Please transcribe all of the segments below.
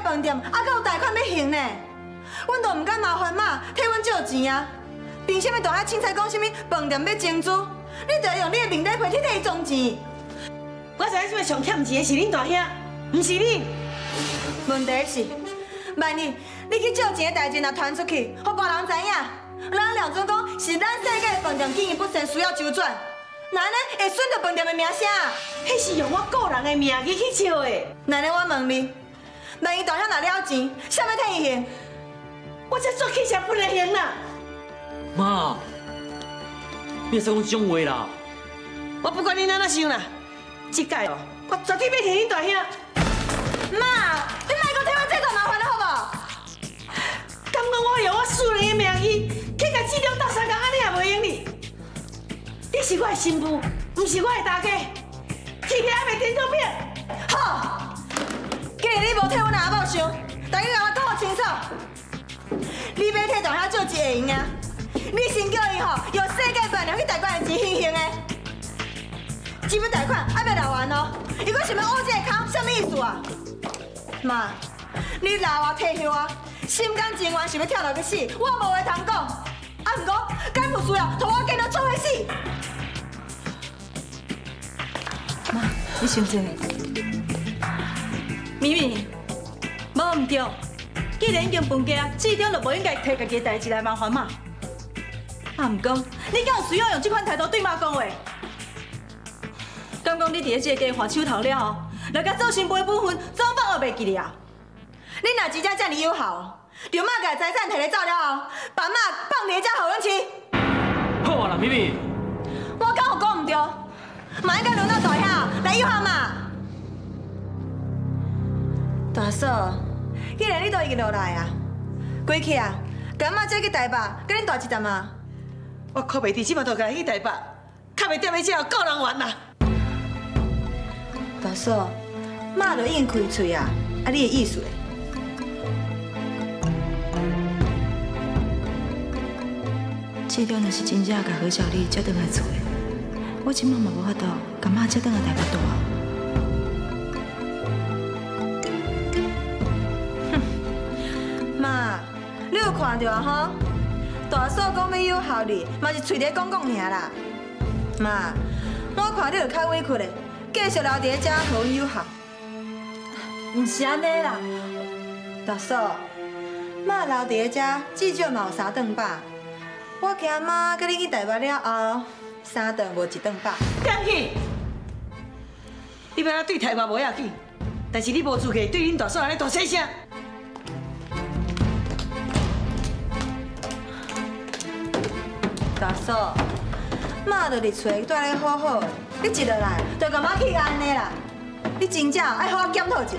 饭店，还有贷款要还呢。阮都唔敢麻烦妈替阮借钱啊。凭什么大遐凊彩讲什么饭店要增资？你就要用你的名来批替伊装钱。 我知影即摆上欠钱的是恁大兄，唔是你。 问题是，万一你去借钱的代志若传出去，互别人知影，人廖准讲是咱世界饭店经营不善，需要周转，那呢会损到饭店的名声。 迄是用我个人的名义去借的。 那呢，我问你，万一大兄拿了钱，啥要替伊还？ 我才做起才不能还啦。 妈，你会使讲这种话啦？ 我不管你哪想啦，这届哦，我绝对要替恁大兄。 妈，你莫阁替我制造麻烦了，好不好？ 敢讲我用我私人的名义去甲志忠斗相共，安尼也袂用哩。你是我的新妇，不是我的大家，天天还袂天作变。 好，既然你无替阮阿某想，大家甲我讲清楚，你要替大兄借钱会用啊？你先叫伊吼用世界饭店去贷款的钱还的。这笔贷款还袂拿完哦，伊阁想要挖这个坑，什么意思啊？妈，你拿我退休啊，心甘情愿想要跳楼去死，我无话通讲。啊，毋过敢有需要，同我跟到出去死？妈，你先坐。咪咪，无唔对，既然已经分家，至少就无应该摕家己的代志来麻烦妈。啊，毋过你敢有需要用这款态度对妈讲话？敢讲你伫这个家换手头了后，就甲做新妇的本分总放学袂记哩啊？你若真正遮尔有效，就妈甲财产摕来走了后，把妈放伫遮互阮饲。 好啊啦，咪咪。 我敢有讲唔对？嘛应该轮到大兄来诱惑妈。大嫂，既然你都已经落来啊，过去啊，甲妈借去台北，甲恁大一站啊。 我可袂伫即马就甲伊去台北，较袂踮咧遮够人玩啦。 大嫂，妈就已经开喙啊，啊你的意思嘞？志忠若是真正甲何小丽接倒来厝的，我即马嘛无法度甲妈接倒来台北住啊。哼，妈，你有看到啊吼？大嫂讲要有效力，嘛是嘴咧讲讲尔啦。妈，我看你就较委屈咧。继续留伫咧遮，互阮有效。唔是安尼啦，大嫂，妈留伫咧遮，至少嘛有3顿饱。我惊妈甲你去台北了后，3顿无1顿饱。 点去？你要对台北无要紧，但是你无资格对恁大嫂安尼大细声。 大嫂，妈就伫厝住咧好好的。你一落来就甲妈气安尼啦！你真正爱好好检讨一下。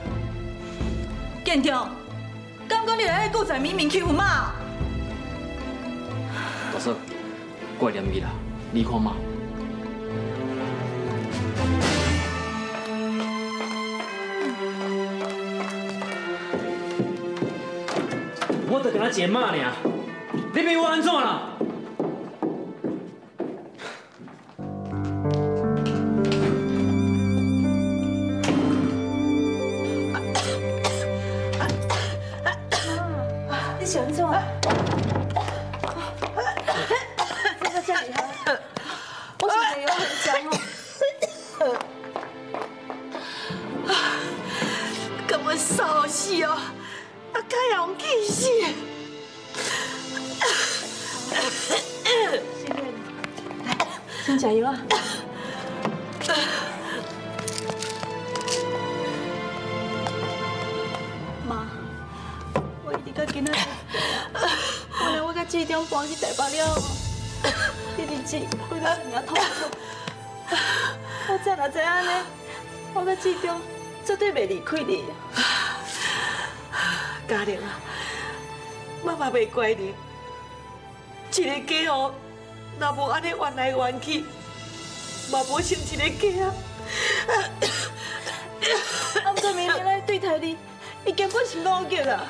建中，敢讲你来顾在明明欺负妈？ 大嫂，怪念伊啦，你看妈。我得跟他解骂呢，你要我安怎啦？ 先加油啊！妈，我一直到今仔日，原来我甲志忠搬去台北了，这日子过得真痛苦。我早若知安尼，我甲志忠绝对袂离开你。 嘉玲啊，妈妈袂怪你，一个家哦。 若无安尼缘来缘去，嘛无成一个家。 俺做明明来对待你，伊根本是懦弱啦。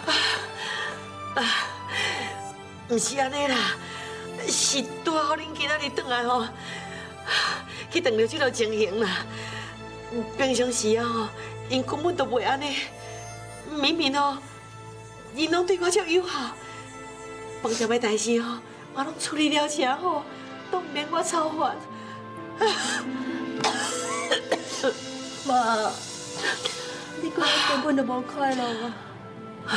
唔是安尼啦，是拄好恁今仔日转来吼，去碰到这个情形啦。平常时啊吼，因根本都袂安尼， 明明哦，伊拢对我足友好，饭店的代志哦，我拢处理了真好，都唔免我操烦。 妈，你讲根本就无快乐啊！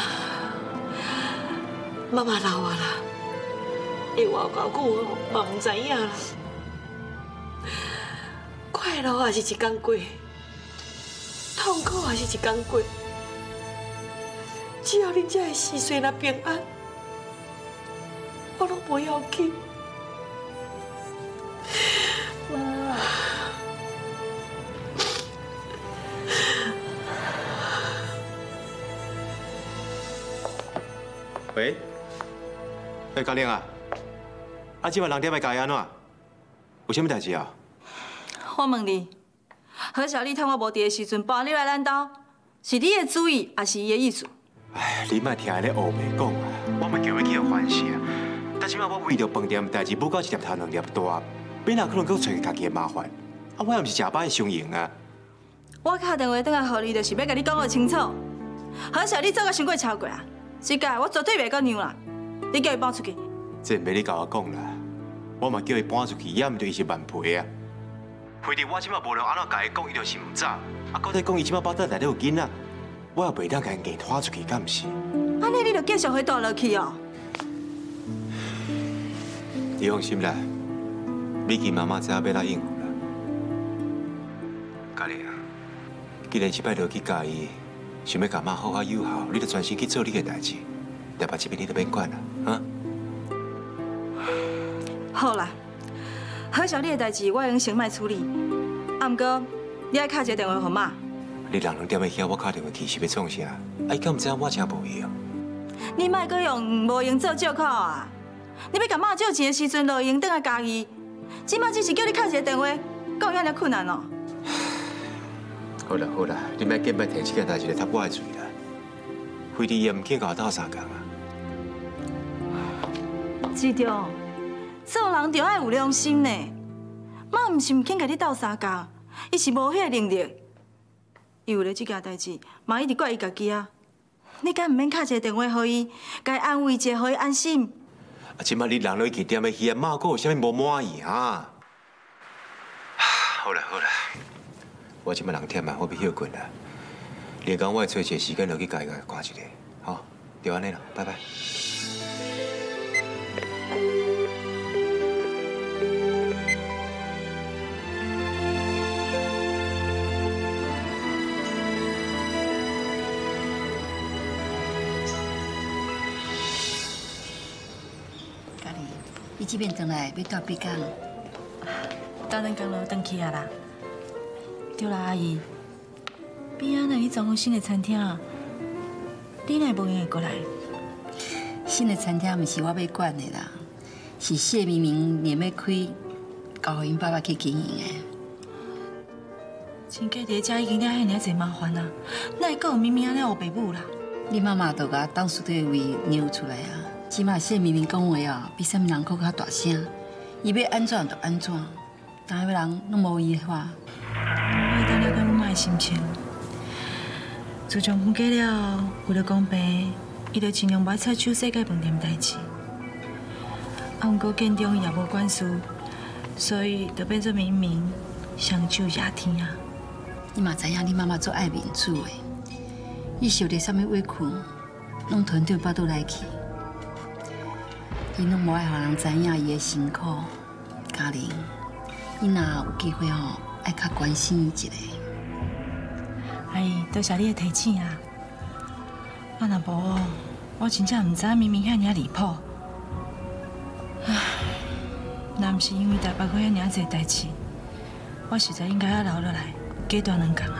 妈妈老啊啦，会活偌久哦，嘛唔知影啦。快乐也是一天过，痛苦也是一天过。只要恁这个时岁若平安，我拢不要紧。 妈， 喂，嘉玲啊，即摆6点要加安怎？有啥物代志啊？ 我问你，何小丽趁我无伫的时阵搬入来咱家，是你的主意，还是伊的意思？ 哎，你莫听伊咧乌白讲啊！我咪叫伊去反省啊！但即摆我为着饭店代志，不到一粒头两粒大，变哪可能搁找家己的麻烦？啊，我又唔是假扮相迎啊！ 我打电话转来，予你，就是要甲你讲个清楚。何小丽早甲想过超过啊，这届我绝对袂搁让啦！你叫伊搬出去。 这袂你甲我讲啦，我嘛叫伊搬出去，也毋对伊是万赔啊！亏得我即摆无论安怎甲伊讲，伊就是唔走。啊，到底讲伊即摆包袋内底有囡仔，我也袂当甲伊硬拖出去，敢毋是？ 安尼你就继续回倒落去哦。 你放心啦，美琪妈妈知影要哪应付啦。嘉玲啊，既然即摆落去教伊，想要甲妈好好友好，你就专心去做你的代志，台北这边你就免管啦，啊？ 好啦，何小丽的代志我已经先卖处理，啊，毋过你爱敲一个电话给妈。 你人2点的遐，我打电话去是要创啥？啊，伊敢毋知影我真无用？ 你莫搁用无用做借口啊！你要甲妈借钱的时阵，就用倒来家己。即摆只是叫你敲一个电话，够遐尔困难哦。 好啦好啦，你莫紧莫提这件代志来插我的嘴啦。非得也唔肯甲我斗相共啊！ 是着，做人着爱有良心呢。妈毋是唔肯甲你斗相共，伊是无迄个能力。伊为了这件代志，嘛一直怪伊家己啊。你敢唔免敲一个电话给伊，甲伊安慰一下，互伊安心。 啊，即摆你人落去店的鱼啊，妈阁有啥物无满意啊？好啦好啦，我即摆人忝啊，我要休困啦。你讲我会找一个时间落去家己看一下，好，就安尼啦，拜拜。 你这边回来要住几天？ 等两天就回去啊啦。对啦，阿姨，边仔那里装好新的餐厅啊，你哪无闲会过来？ 新的餐厅不是我要管的啦，是谢明明连要开，交予因爸爸去经营的。 亲家伫遮已经了遐尔济麻烦啊，哪会阁有明明安尼黑白母啦？ 你妈妈都甲当初的位扭出来啊！起码谢明明讲话啊，比啥物人搁较大声。伊要安怎就安怎，但迄人拢无伊的话。 我会当了解阮妈的心情。自从分家了，为了公平，伊就尽量袂插手世界饭店代志。啊，毋过建中伊也无管事，所以就变做明明双手压天啊。 你嘛知影，你妈妈做爱民主的，伊受着啥物委屈，拢团队巴肚来去。伊拢无爱让人知影伊的辛苦，嘉玲，你若有机会吼，爱较关心伊一下。 阿姨，多谢你的提醒啊！啊，若无，我真正唔知明明遐尔离谱。唉，若唔是因为台北过遐尔济代志，我实在应该要留落来，加大两工啊。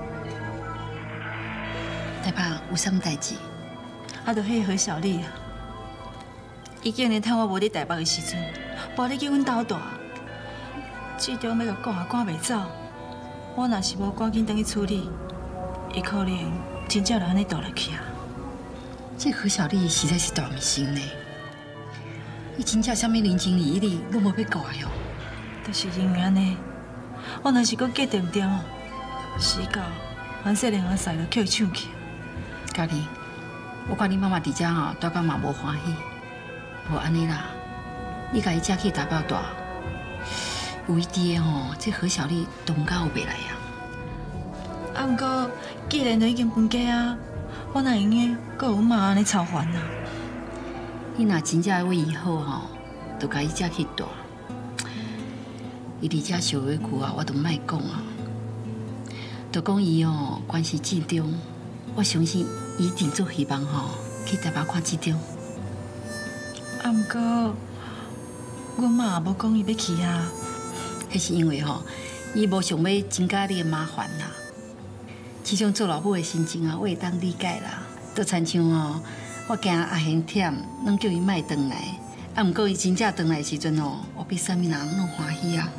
台北有啥物代志？ 啊，就迄何小丽啊。伊竟然趁我无伫台北的时阵，抱你去阮兜住，最终要甲赶也赶袂走。我若是无赶紧等去处理，伊可能真正就安尼倒落去啊！ 这何小丽实在是大明星呢，伊真正啥物人情礼义拢无要顾哟。 就是因为安尼，我若是阁结定唔掉，死到阮细连阿婿就叫伊抢去。 嘉玲，我看你妈妈伫遮吼，大概嘛无欢喜。无安尼啦，你家己借去大包大，有伊伫的吼，这何小丽东家有袂来呀。 啊，毋过既然都已经分家啊，我哪用个搁有妈安尼操烦啊？ 你若真正为伊好吼，就家己借去大。伊伫遮受委屈啊，我都莫讲啊。就讲伊哦，关系正中，我相信伊一定做希望吼，去台北看市长。 啊，毋过阮妈也无讲伊要去啊。 迄是因为吼，伊无想要增加你的麻烦啦。这种做老母的心情啊，我会当理解啦。就亲像哦，我惊阿贤忝，拢叫伊莫回来。啊，毋过伊真正回来的时阵哦，我比啥物人拢欢喜啊。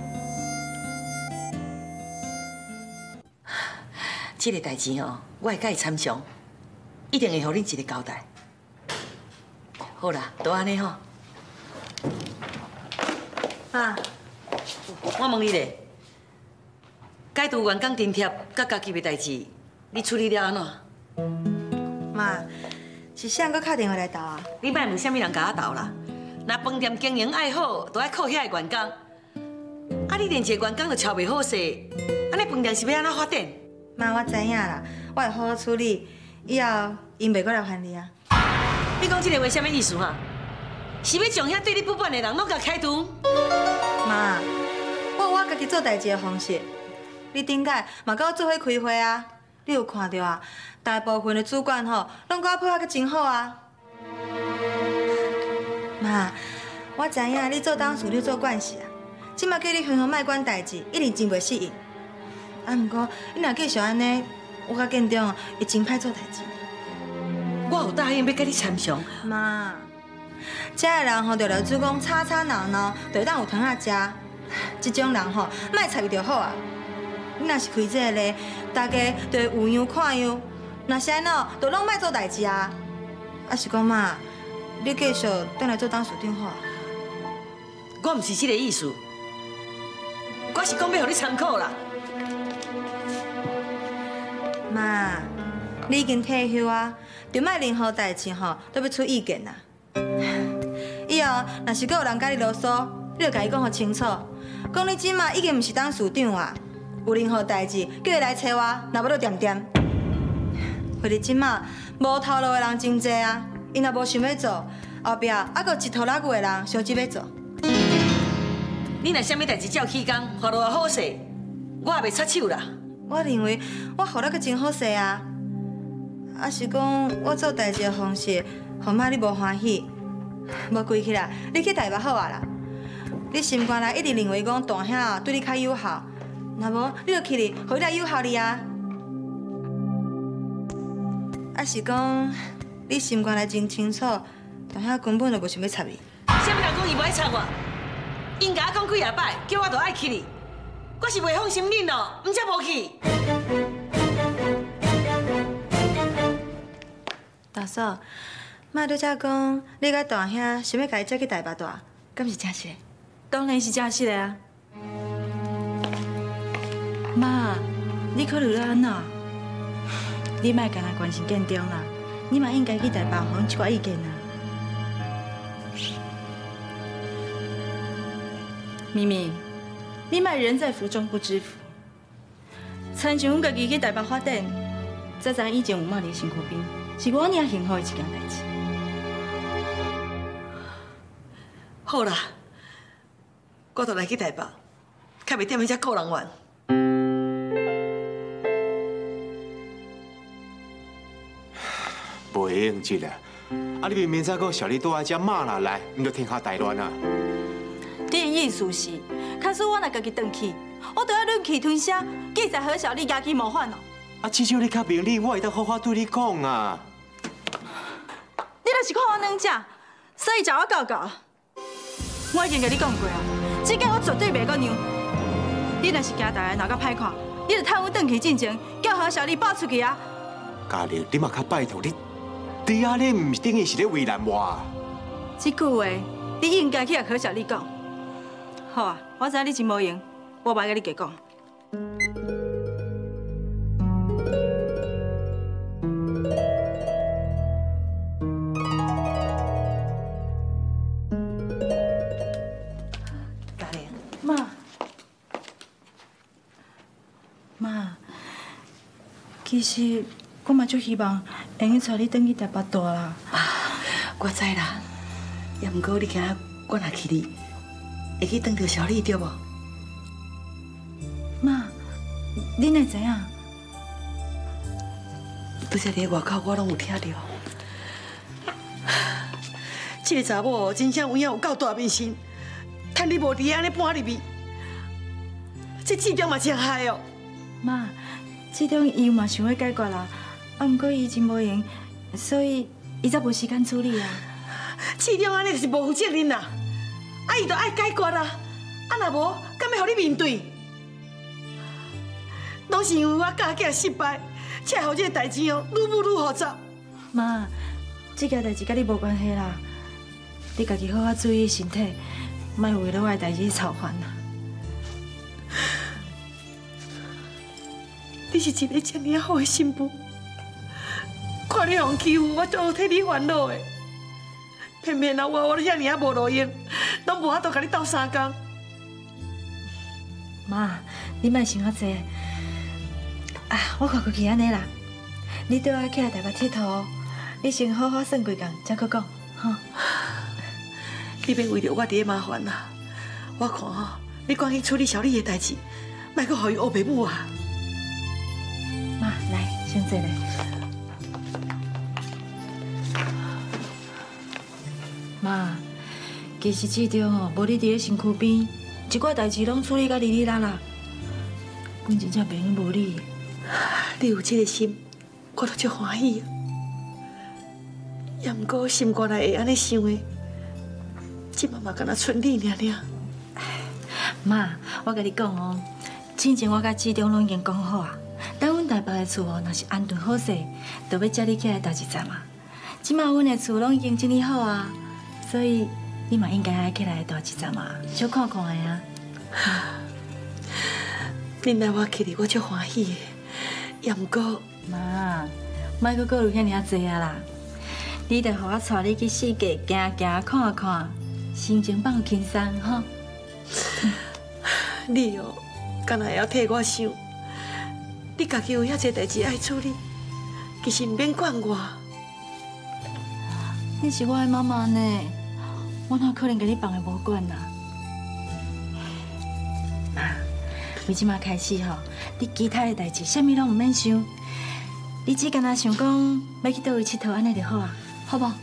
这个代志哦，我会甲伊参详，一定会互恁一个交代。好啦，都安尼吼。 妈， 我问你咧，解除员工津贴甲加急的代志，你处理了安怎？ 妈，是谁搁打电话来斗啊？ 你莫问啥物人甲我斗啦。若饭店经营爱好，都爱靠遐个员工。啊，你连一个员工都操袂好势，安尼饭店是要安怎发展？ 妈，我知影啦，我会好好处理，以后因袂过来烦你啊。 你讲这个话什么意思哈？是要将遐对你不满的人拢甲开除？ 妈，我有我家己做代志的方式。你顶届嘛甲我做伙开会啊，你有看到啊？大部分的主管吼，拢甲我配合得真好啊。妈，我知影你做董事，你做惯势啊。即马叫你狠狠莫管代志，一定真袂适应。啊，毋过你若继续安尼，我甲建中会真歹做代志。 我有答应要甲你参详。 妈，遮个人吼，着了主讲吵吵闹闹，就会当有汤仔食。即种人吼，莫插伊就好啊。你若是开这个咧，大家就会有样看样。若是安怎，就拢莫做代志啊。啊是讲妈，你继续转来做董事长好啊。 我毋是这个意思，我是讲要互你参考啦。 妈，你已经退休啊，就莫任何代志吼都要出意见啦。以后若是阁有人甲你啰嗦，你就甲伊讲互清楚，讲你即马已经毋是董事长啊，有任何代志叫伊来找我，若无就点点。或者即马无头路的人真济啊，因若无想要做，后壁还阁一头拉骨的人相继要做。 你若啥物代志照起工，活落好势，我也袂插手啦。 我认为我活得阁真好势啊，啊是讲我做代志的方式，互妈你无欢喜，无规气啦，你去台北好啊啦。你心肝内一直认为讲大兄对你较友好，若无你就去哩，互伊来友好你啊。啊是讲你心肝内真清楚，大兄根本就无想要插你。 啥物人讲伊无爱插我？因甲我讲几下摆，叫我就爱去哩。我是袂放心恁咯，毋则无去。 大嫂，妈拄则讲你甲大兄想要家己接去台北住，敢是真实的？ 当然是真实的啊！妈，你考虑了安怎？你莫干那关心建中啦，你嘛应该去台北互一寡意见啊。咪咪，你莫人在福中不知福。亲像阮家己去台北发展，才知影以前有妈伫身躯边，是我尔幸福的一件代志。 好啦，我就来去台北，较袂踮迄只顾人怨。 袂用这啦！啊，你明早讲小丽倒来遮骂啦来，毋就天下大乱啊！ 你的意思是，假使我若家己转去，我就要忍气吞声，记在何小丽家己模范哦。 啊，至少你较明理，我会当好好对你讲啊。 你若是看我软只，所以找我教教。我已经甲你讲过啊，这届我绝对袂阁让。你若是惊大家闹甲歹看，你就趁阮转去进前，叫何小丽爆出去啊！ 嘉玲，你嘛较拜托你安尼唔等于是咧为难我。 这句话，你应该去甲何小丽讲。好啊，我知你真无用，我袂甲你加讲。 其实我嘛足希望会用带你转去台北住啦。 我知啦，也毋过你惊我若去你，会去转到小丽对无？ 妈，恁会知影？ 拄则伫外口我拢有听到，这个查某真正有影有够大面心，趁你无伫安尼搬入去，这志忠嘛真害哦。 妈，这种伊嘛想要解决啦，毋过伊真无闲，所以伊才无时间处理啊。 志忠安尼就是无负责任啦，伊就爱解决啦，若无，敢要互你面对？拢是因为我嫁嫁失败。才互这个代志哦，愈舞愈复杂。 妈，这件代志甲你无关系啦，你家己好好注意身体，莫为了我的代志操烦啦。 你是一个这么好的媳妇，看你互欺负，我就好替你烦恼的。偏偏啊，我遮尔啊无路用，拢无法度甲你斗相共。 妈，你莫想遐济。啊，我看过去安尼啦，你对我起来台北佚佗，你先好好算几工，再搁讲，吼。 你别为着我伫咧麻烦啦，我看吼，你赶紧处理小丽的代志，莫搁互伊乌白母啊。 妈，来，先坐来。妈，其实志忠哦，无你伫咧身躯边，一寡代志拢处理甲哩哩啦啦，阮真正袂用无你。 你有这个心，我都足欢喜啊。也毋过心肝内会安尼想的，即马嘛敢若剩你尔尔。 妈，我甲你讲哦，之前我甲志忠拢已经讲好啊，等阮台北的厝哦，若是安顿好势，就要接你起来投一站啊。即马阮的厝拢已经整理好啊，所以你嘛应该爱起来投一站啊，小看看的啊。 恁来我起哩，我足欢喜的。也毋过， 妈，莫阁顾虑遐尔济啊啦！你得互我带你去世界行行看看，心情放轻松吼。 你哦，敢若会晓替我想，你家己有遐济代志爱处理，其实毋免管我。 你是我的妈妈呢，我哪可能甲你放的无管啊？妈，从即马开始吼。你其他的代志，啥物拢唔免想，你只干那想讲要去倒位佚佗，安尼就好啊，好不？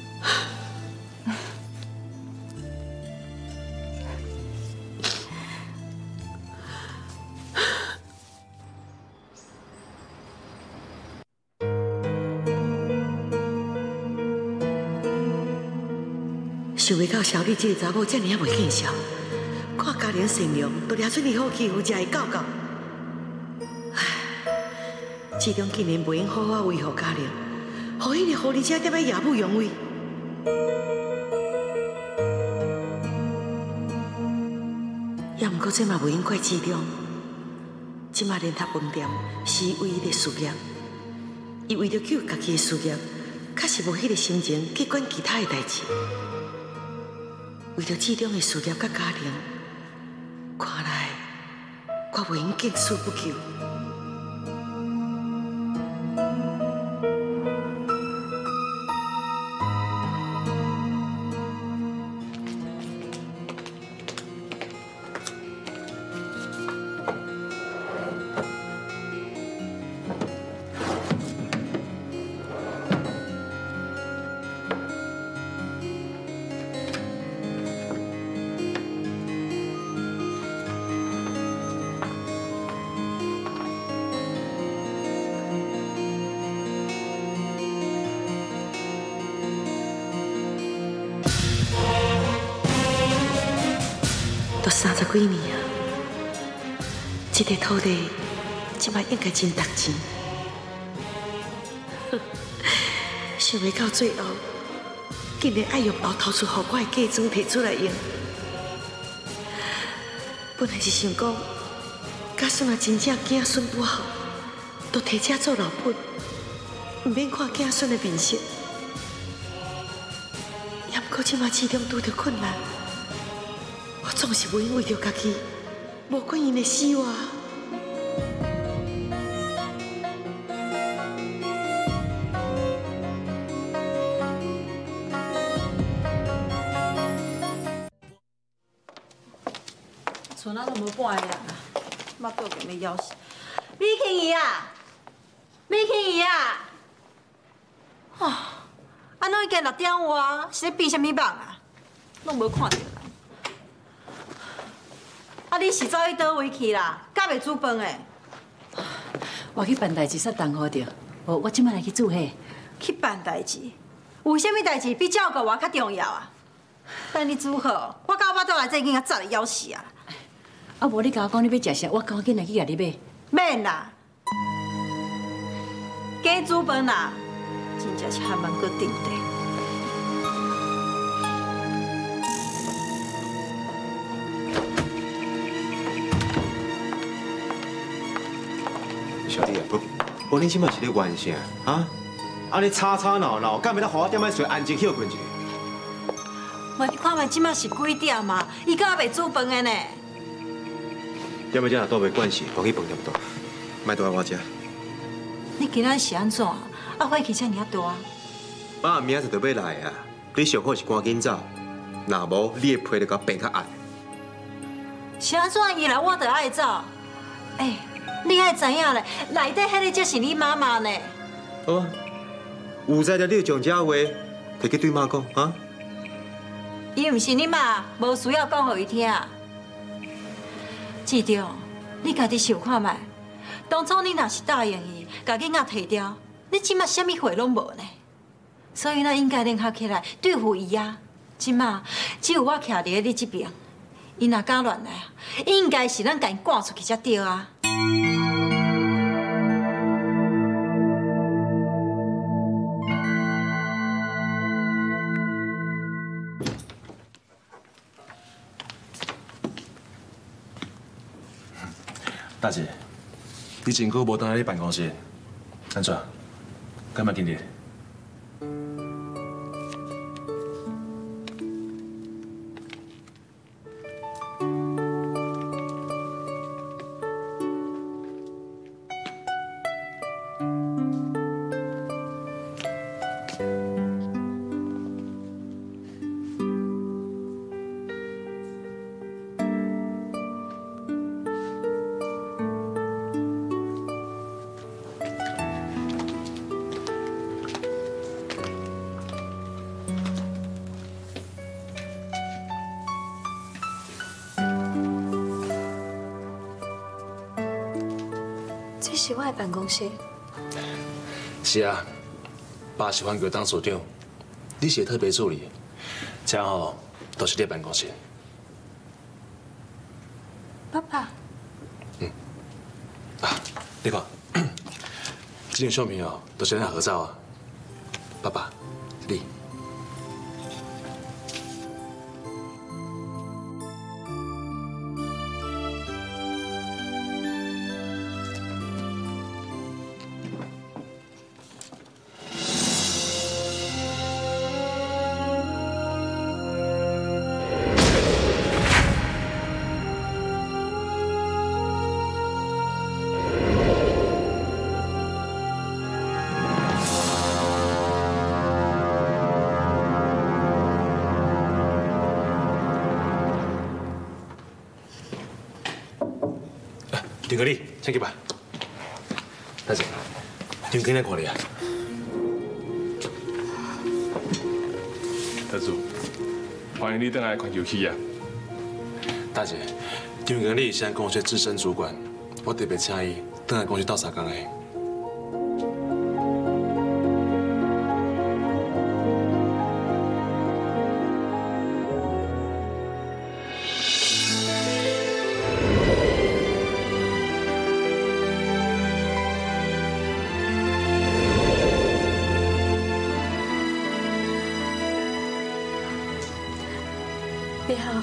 想袂到小丽这个查某这么啊袂见笑，看家庭善良，都掠出你好欺负，才会教教。志忠竟然袂用好好维护家庭，互迄个狐狸精踮咧夜不用位。也毋过这嘛袂用怪志忠，即马连他饭店是唯一的事业，伊为着救家己的事业，确实无迄个心情去管其他的代志。为着志忠的事业甲家庭，看来我袂用见死不救。都30几年啊，这块土地即摆应该真值钱。想袂到最后，竟然爱用后头厝互我的嫁妆摕出来用。本来是想讲，假使若真正子孙不好，就摕这做老本，唔免看子孙的面色。也毋过即摆始终拄着困难。我总是袂用为着家己，无管因的死活。 厝那都无半个人啊，目肚给要枵死。美庆姨啊，美庆姨啊，安怎已经6点外，是咧闭什么梦啊？拢无看到人。啊，你是走去倒位去啦？敢袂煮饭诶？ 我去办代志煞耽误着，我即摆来去煮伙。 去办代志，有啥物代志比照顾我较重要啊？等你煮好，我到巴肚内这囡仔早就枵死啊！ 啊，无你甲我讲你要食啥，我赶紧来去甲你买。 免啦，加煮饭啦，真正是还蛮个顶的。 小弟啊，不，你即摆是咧怨啥啊？安尼吵吵闹闹，敢要来互我点仔睡安静休困一下？ 我你看卖即摆是几点嘛？伊敢还袂煮饭的呢？ 点仔这若倒袂惯势，我去饭店倒，莫倒来我遮。 你今仔是安怎？啊，火气遮尔大？ 爸明仔就要来啊！你上好是赶紧走，若无你的皮就甲变较暗。 是安怎伊来我就爱走？你爱知影咧，内底迄个才是你妈妈呢。 好啊，有在着你就将这话摕去对妈讲啊。 伊毋是你妈，无需要讲互伊听。记着，你家己想看卖，当初你若是答应伊，甲囡仔摕掉，你即马啥物货拢无呢？所以咱应该联合起来对付伊啊！即马只有我徛伫你这边，伊若敢乱来，应该是咱甲伊赶出去才对啊！ 大姐，你真久无当来你办公室，安怎？干嘛今日？ 这是我的办公室。 是啊，爸是环球当所长，你是特别助理，正好都是你的办公室。 爸爸， 你看，这张相片哦，都是咱合照啊。爸爸，你。张经理，请进吧。大姐，张经理看你啊。 特助，欢迎你回来环球企业。 大姐，张经理是咱公司资深主管，我特别请伊回来公司斗3工的。 你好，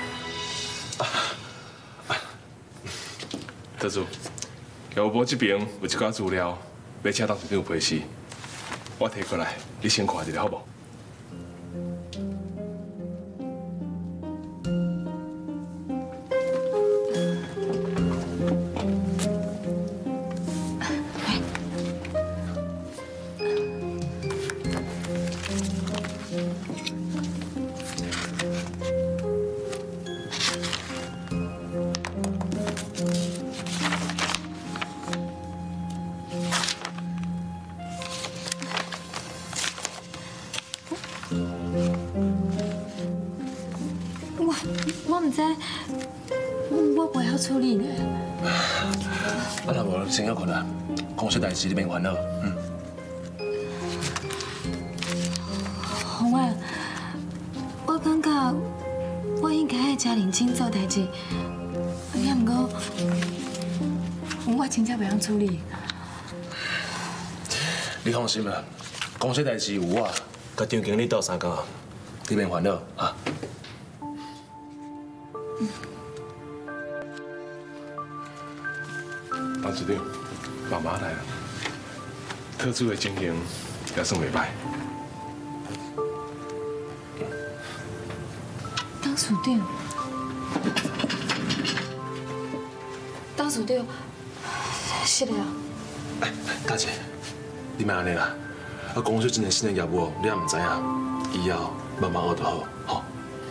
特助，姚波这边有一寡资料，要请董事长批示，我摕过来，你先看一下好无？ 我唔知，我不晓处理呢。 啊，若无先休困啊，公司代志你免烦恼， 红啊，我感觉我应该爱家认真做代志，也毋过我真正袂晓处理。 你放心啦，公司代志有我甲张经理斗相共，你免烦恼啊。 董事长，妈妈来了，特助的经营也算袂歹。 董事长，董事长，是的啊。 大姐，你莫安尼啦，啊，公司真个新的业务，你也唔知影，以后慢慢学就好，吼。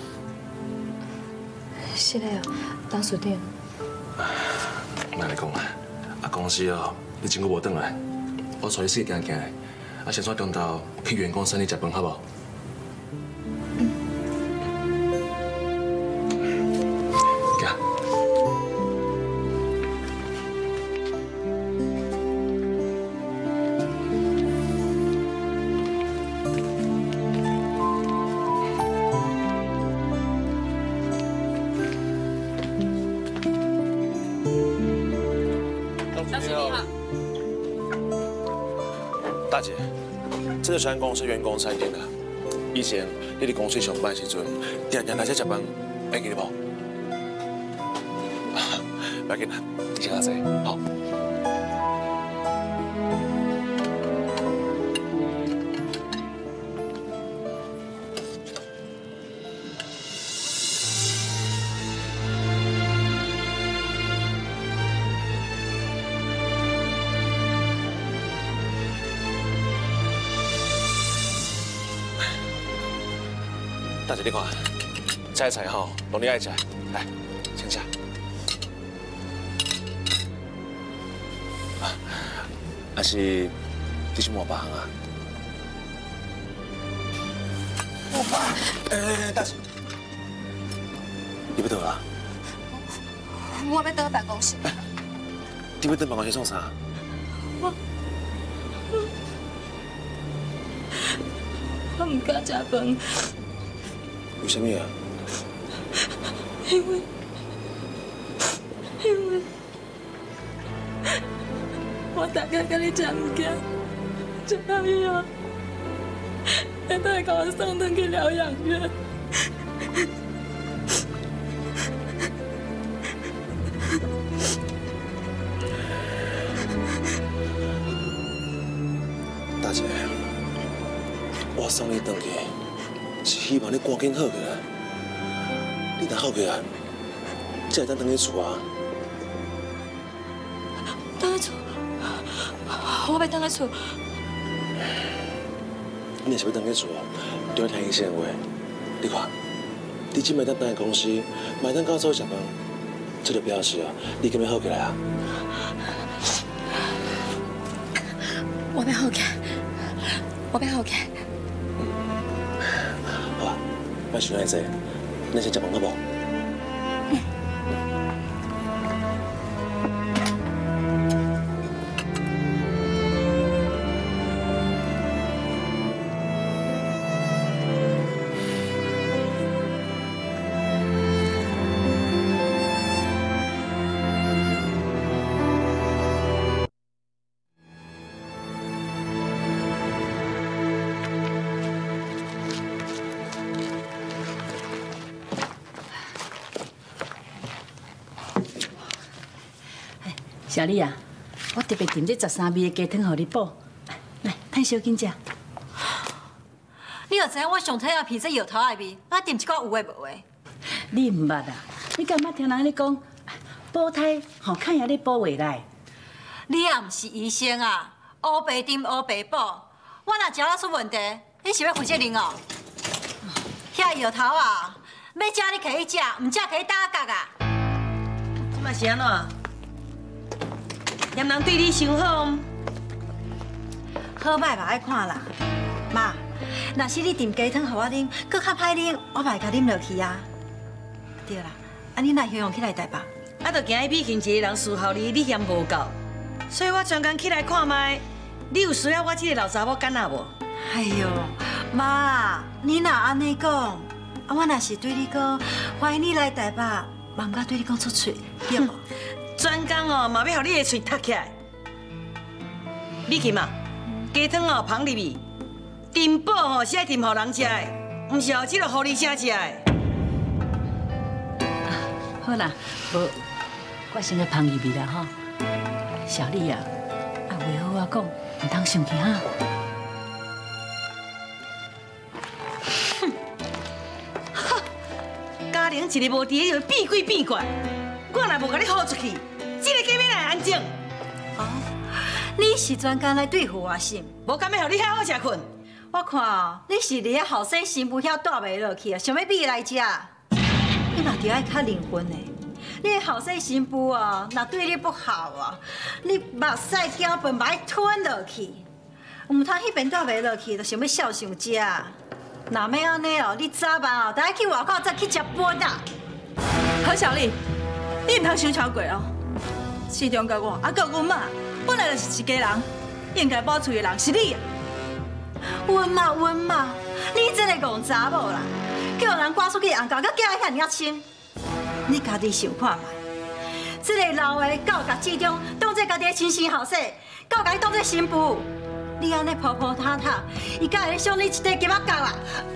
是的啊，董事长。 莫安尼讲啦。啊，公司哦，你真久无转来，我带你四行行的，啊，先带中昼去员工餐厅食饭，好无？行。大姐，这个是咱公司员工餐厅啊。以前你伫公司上班时阵，常常来这食饭，会记得无？不要紧啦，你先下坐，好。大姐，你看，这菜吼，拢你爱食，来，请吃。还是你是莫别行啊？莫别，大姐，你要倒啊？ 我要倒办公室。 你要倒办公室创啥？ 我唔敢食饭。 为什么啊？ 因为我大概跟你食物件，食到以后，你都会把我送回去疗养院。 大姐，我送你回去。是希望你赶紧好起来，你若好起来，才会当回去厝啊。 回去厝，我要回去厝。 你若是要回去厝，就要听医生的话。你看，你即摆当回公司，卖当到早食饭，这就表示啊，你敢要好起来啊？ 我要好起来，我要好起来。 别想遐济，咱先食饭好无？ 小丽啊，我特别订这13味的鸡汤，给你补。来，趁小紧食。 你就知影我上讨厌鼻这摇头的味，我订一寡有诶无诶。 你唔捌啊？你敢捌听人咧讲补胎吼，看也咧补袂来。 你也唔是医生啊，乌白订乌白补。我若食了出问题，你是要负责任哦。遐摇头啊，要食你可以食，唔食可以打角啊。 这嘛是安怎？嫌人对你伤好？ 好歹嘛爱看啦，妈， 若是你炖鸡汤互我啉，搁较歹啉，我嘛会甲啉落去啊。对啦，啊你若希望起来台北？ 啊，就惊伊美琴一个人伺候你嫌无够，所以我专工起来看卖，你有需要我这个老查某干哪无？ 哎呦，妈，你若安尼讲，啊我若是对你讲，欢迎你来台北，嘛毋敢对你讲出嘴，对无？ 专工哦，嘛要互你的嘴塌起来。美琴啊，鸡汤哦芳入味，炖饱哦是爱炖互人食的，毋是哦只落互你先食的。 好啦，无我先去芳入味啦吼。小丽啊，啊话好我讲，唔通生气哈。 家玲一个无伫就变鬼变怪，我若无甲你豁出去，这个家面来安静。 哦，你是专工来对付我心， 无敢要互你好好食困。 我看哦，你是你个后生新妇遐住袂落去啊，想要逼来食。你嘛着爱较灵魂的，你个后生新妇哦，若对你不好啊，你目屎搅拌嘛爱吞落去，唔通迄边住袂落去，就想要孝想食。若要安尼哦，你早晚哦，得爱去外口再去食饭啊。 何小丽，你唔通想超过哦。市中甲我，啊，甲阮妈，本来就是一家人，应该保厝的人是你啊。 阮妈，你这个戆查某啦，叫人赶出去红教，佮叫伊遐尔轻，你家己想看觅。这个老的到甲市中当作家己的亲生后生，到甲伊当作新妇，你安尼婆婆塌塌，伊敢会赏你一块金仔角啊？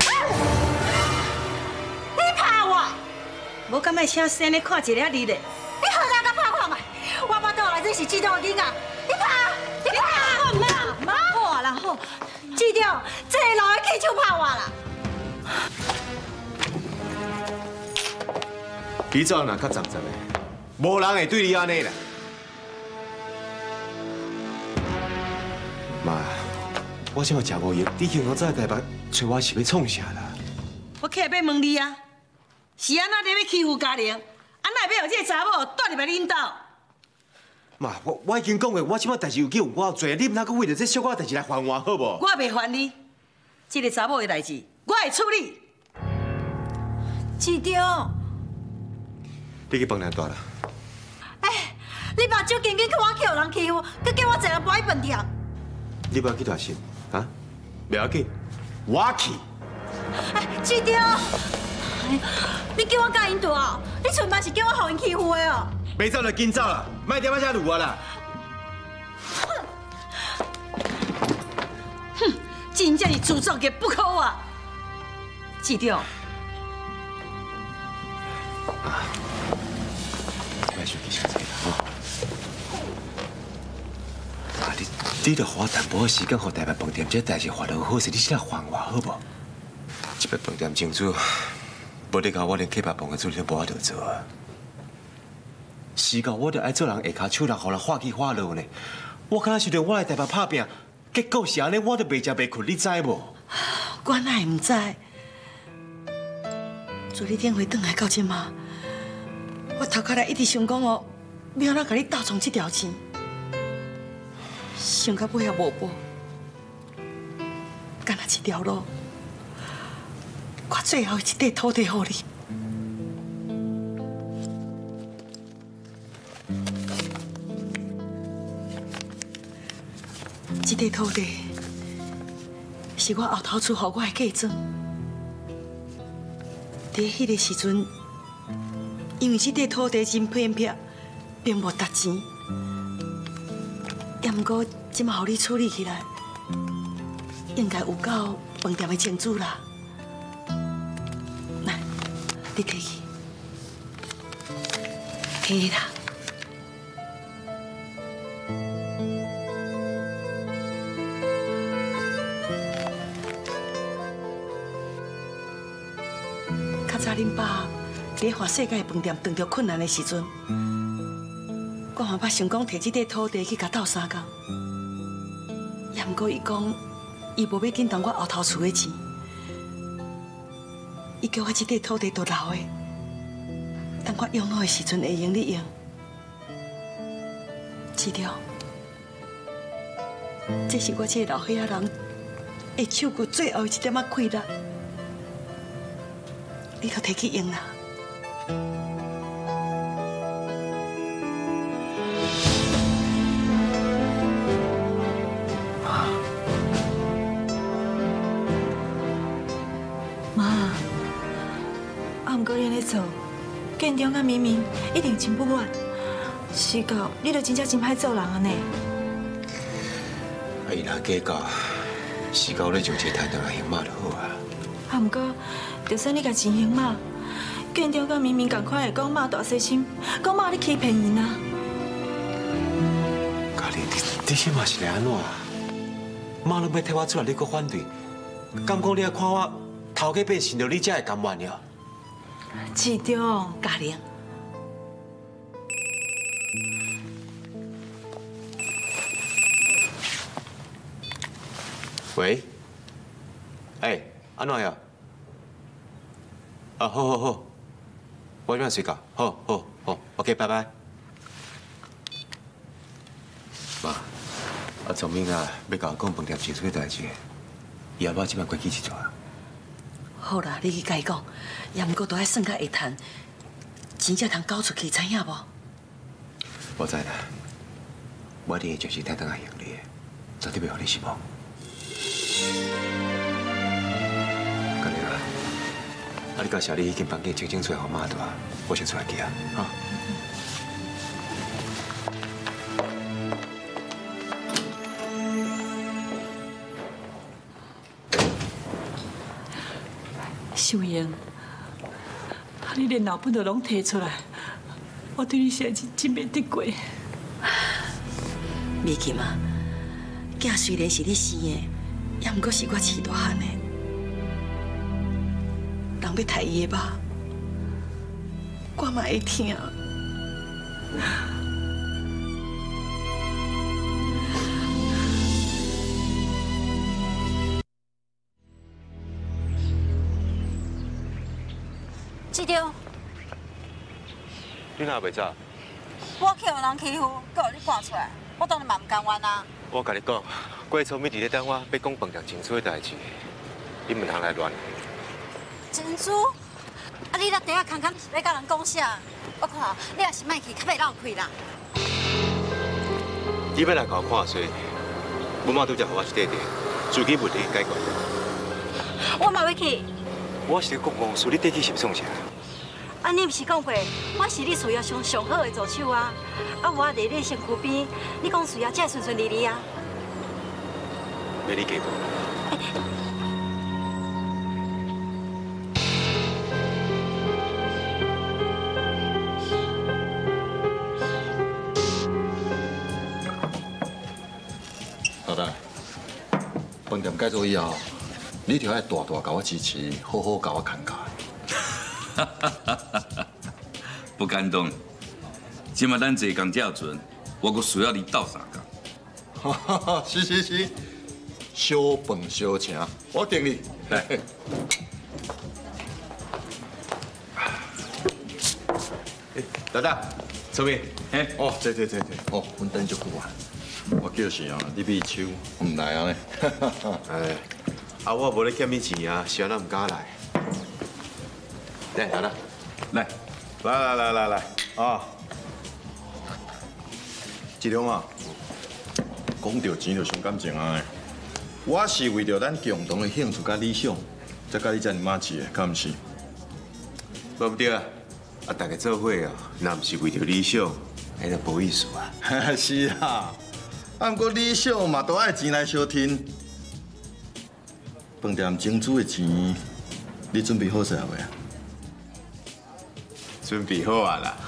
你拍我！ 无敢要请生咧看一下你咧。 你好大个拍看觅，我巴肚内底是市中的囡仔，你拍！妈，好啦好，市中这个老的起手拍我啦。 你做人若较脏脏的，无人会对你安尼啦。妈，我即马食无药，你幸好早台北找我是要创啥啦？ 我客要问你啊，是安怎你要欺负家玲？安那要让这个查某住入来恁兜？ 妈，我已经讲过，我即马代志有叫我做，你毋通阁为着这小可代志来烦我，好无？ 我袂烦你，这个查某的代志我会处理。 市长， 你去饭店住啦。 哎，你目睭紧紧去我叫人欺负，佮叫我坐人搬去饭店。 你不要去大心，啊？不要紧，我去。 哎，市长，你叫我甲因住哦，你纯嘛是叫我互因欺负的哦。 袂走就紧走啦，莫踮仔遮撸我啦。 哼，真正是自作孽不可啊！市长， 啊，莫生气伤济啦，吼。啊，你着花淡薄时间，互台北饭店这代志办得好势，你先来还我好无？这摆饭店清楚，无你教我连客白饭的处理都无法度做啊。时到我着爱做人下骹手人，互人化起化落呢。我敢若想着我来台北拍拼，结果是安尼，我着袂食袂困，你知无？ 我哪会唔知？自你顶回转来到即马，我头壳内一直想讲哦，要安怎甲你倒冲这条钱，想到尾也无报，干那一条路，我最后一块土地互你。这块土地是我后头厝予我的嫁妆。在迄个时阵，因为这块土地真偏僻，并无值钱，也毋过即马予你处理起来，应该有够饭店的钱主啦。来，你摕去，嘿啦。早恁爸伫华世界饭店遇到困难的时阵，我嘛捌想讲摕这块土地去甲斗相共，也毋过伊讲伊无要紧动我后头厝的钱，伊叫我这块土地都留的，等我养老的时阵会用你用。市长，这是我这个老岁仔人会手骨最后一点仔气力，你都摕去用啦。 妈，毋过你咧做，建中甲明明一定真不满，是到你就真正真歹做人安尼。 啊，伊若计较，是到咧就一个台东来行马就好啊。 啊，毋过就算你甲真行马，建中甲明明共款会讲妈大细心，讲妈你欺骗因啊。 家己你这嘛是咧安怎？妈拢要替我出来，你搁反对，敢讲你要看我头家变成着你才会甘愿了？ 志忠， 嘉玲， 喂，安怎呀？啊，好，我今晚睡觉，好，OK， 拜拜。妈，聪明啊，要甲我讲饭店进出的代志，以后我即摆关起一撮。 好啦，你去甲伊讲，也毋过都爱算较会趁，钱才通交出去，知影无？ 我知啦，我一定就是台东来用你的，绝对袂让你失望。嘉玲啊，你到时候你迄间房间清出来，互妈对吧？我先出来记啊，哈。 秀英，你连老本都拢摕出来，我对你实在是真袂得过。 美琴啊，囝虽然是你生的，也毋过是我饲大汉的，人要杀伊的肉，我嘛会疼。 志忠， 你哪袂走？ 我去有人欺负，搁互你赶出来，我当然嘛唔甘愿啊。 我甲你讲，郭聪明伫咧等我，要讲饭店进出的代志，你唔通来乱。 珍珠，啊你那底下空空是要甲人讲啥？我看你也是莫去，较袂闹开啦。 你要来甲我看衰，母妈拄则互我一块地，自己问题解决。 我嘛要去。 我是咧讲公司，你地址是创啥？ 啊，你毋是讲过，我是你事业上上好的助手啊！啊，我伫你身躯边，你讲事业才顺顺利利啊。 要你记无？ 老大，饭店改造以后，你就要大大甲我支持，好好甲我看家。 不敢当，即马咱坐工这阵，我阁需要你斗相共。 是，小饭小请，我定你来。 老大，聪明， 哦，对，哦，阮等足久啊。我就是啊，你比手唔来啊呢。 我无咧欠你钱啊，是安那唔敢来。来，老大， 来啊！志忠啊，讲到钱就伤感情啊！我是为着咱共同的兴趣甲理想，才甲你遮尔马志的，敢毋是？ 无唔对啊！大家做伙啊，若毋是为着理想，迄就无意思啊。 是啊，不过理想嘛都爱钱来相挺。饭店争取的钱，你准备好势未啊？ 准备好啊啦！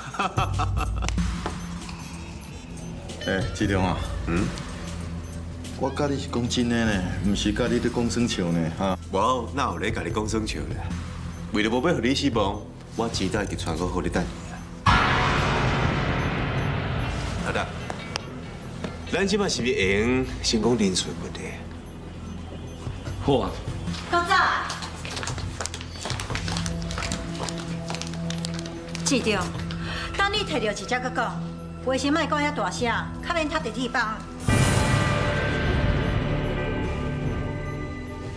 志忠啊，我甲你是讲真的呢，毋是甲你在讲耍笑呢，哈。 我哪有咧甲你讲耍笑咧？为了无要互你失望，我钱都已经传过好你等你啦。老大，咱即摆是不是会用先讲人数的问题？ 好啊。 讲走啊！志忠，等你摕到一只搁讲，话先莫讲遐大声，较免塌地铁板。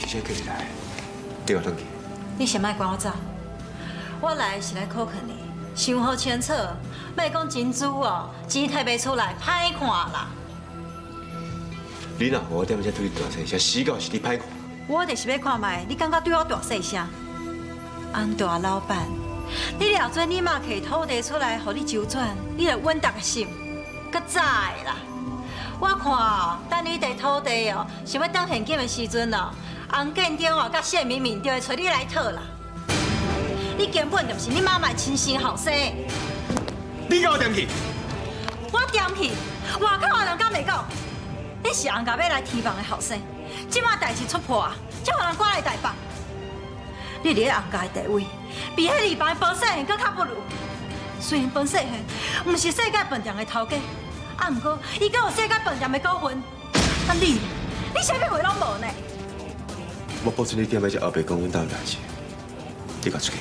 先叫你来，你我转去。 你先莫赶我走，我来是来考考你，想好清楚，莫讲真珠哦，钱摕袂出来，歹看啦。 你若我踮遮对你大细声，死到是你歹看。 我就是要看卖，你感觉对我大细声？安大老板，你了做你妈摕土地出来，互你周转，你就稳当个心，搁早的啦。我看哦，等你摕土地哦，想要当现金的时阵哦，洪建中哦，甲谢明明就会找你来讨啦。你根本就是你妈妈亲生后生。 你甲我踮去？ 我踮去，外口的人敢袂讲？你是洪家要来提防的后生，即马代志出破啊，才互人赶来台北。你伫洪家的地位，比迄二房本细汉搁较不如。虽然本细汉毋是世界饭店的头家，啊，毋过伊搁有世界饭店的股份。啊你啥物话拢无呢？ 我保证你踮在这后背讲阮兜代志，你赶出去！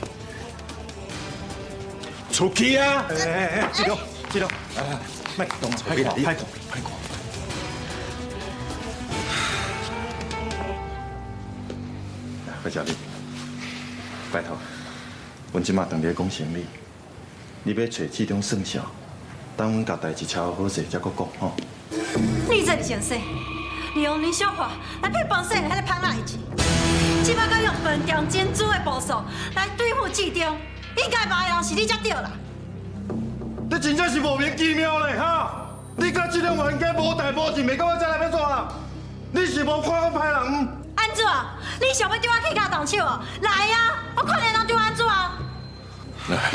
出去啊！ 志龙，志龙，莫动啊，歹看，歹看，歹看。来，小丽，拜托，阮即马当咧讲生理，你要找这种算账，等阮甲代志敲好势，才搁讲吼。 你这是前世，利用林小华来骗本细汉迄个歹仔的钱，即摆搁用饭店珍珠的步数来对付志中，应该骂的人是你才对啦。 你真正是莫名其妙嘞哈！你甲这种冤家无代无志，袂到我这来要怎啦？你是无看我歹人？ 安怎？你想要对我起家动手哦？来啊！我看你能对我安怎？ 来，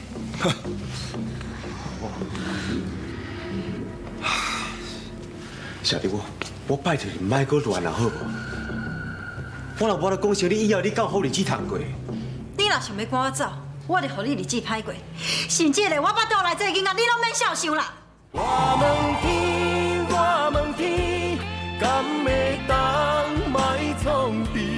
小弟我拜托你莫搁乱了好无？我若无咧讲笑，你以后你敢有好日子通过？ 你若想要赶我走，我就互你日子歹过，甚至连我巴肚内这个囡仔你拢免孝想啦。 我问天，敢会当卖创治？